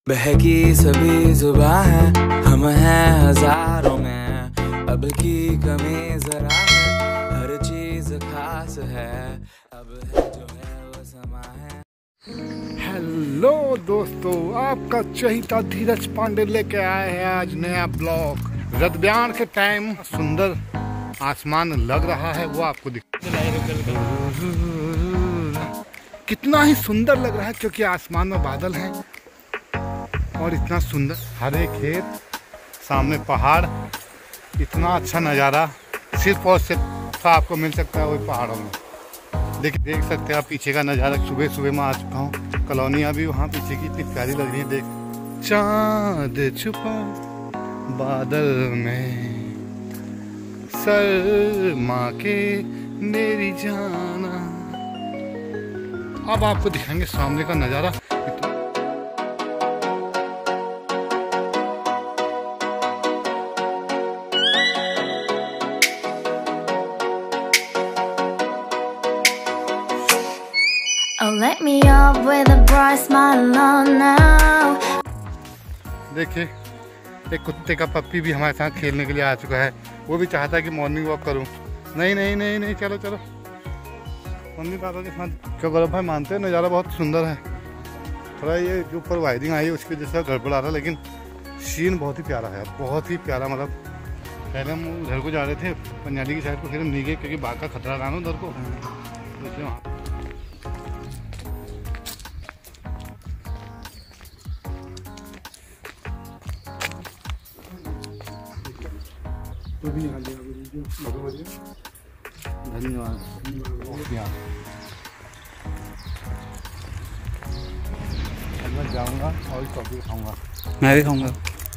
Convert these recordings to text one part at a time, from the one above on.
बहकी सभी जुबां है, हम हैं हजारों में, अब की कमी जरा है, हर चीज खास है, अब है जो है वो समा है। हेलो दोस्तों, आपका चहीता धीरज पांडे लेके आए हैं आज नया ब्लॉग। रतब्यान के टाइम सुंदर आसमान लग रहा है, वो आपको कितना ही सुंदर लग रहा है क्योंकि आसमान में बादल हैं और इतना सुंदर हरे खेत, सामने पहाड़। इतना अच्छा नज़ारा सिर्फ और सिर्फ आपको मिल सकता है वही पहाड़ों में। देख सकते हैं आप पीछे का नज़ारा। सुबह सुबह मैं आ चुका हूँ, कॉलोनियाँ भी वहाँ पीछे की इतनी प्यारी लग रही है। देख चाँद छुपा बादल में, शर्मा के मेरी जाना। अब आपको दिखाएंगे सामने का नज़ारा। Oh, let me up with a bright smile on now. देखिए, एक कुत्ते का पप्पी भी हमारे साथ खेलने के लिए आ चुका है। वो भी चाहता है कि मॉर्निंग वॉक करूं। नहीं नहीं नहीं नहीं, चलो चलो मम्मी पापा के साथ। क्यों गौरव भाई मानते हैं नज़ारा बहुत सुंदर है। थोड़ा ये जो ऊपर वायरिंग आई है उसकी वजह से गड़बड़ आ रहा है, लेकिन सीन बहुत ही प्यारा है, बहुत ही प्यारा। मतलब पहले हम उधर को जा रहे थे पंजाली की साइड को, फिर हम नहीं गए क्योंकि बाघ का खतरा रहा ना उधर को, इसलिए वहाँ धन्यवाद। मैं जाऊँगा और कॉफी खाऊँगा। मैं भी खाऊंगा।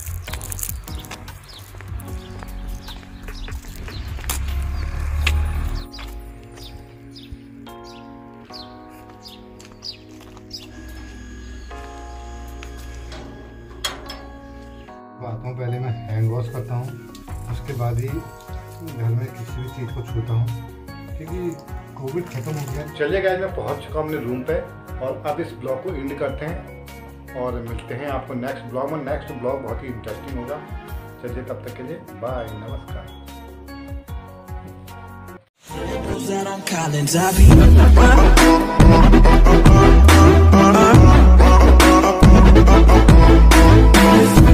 आता हूँ, पहले मैं हैंड वॉश करता हूँ, उसके बाद ही घर में किसी भी चीज़ को छूता हूँ क्योंकि कोविड खत्म हो गया। चलिए गाइस, मैं पहुँच चुका हूँ अपने रूम पे और अब इस ब्लॉग को एंड करते हैं और मिलते हैं आपको नेक्स्ट ब्लॉग में। नेक्स्ट ब्लॉग बहुत ही इंटरेस्टिंग होगा। चलिए तब तक के लिए बाय, नमस्कार। Collins,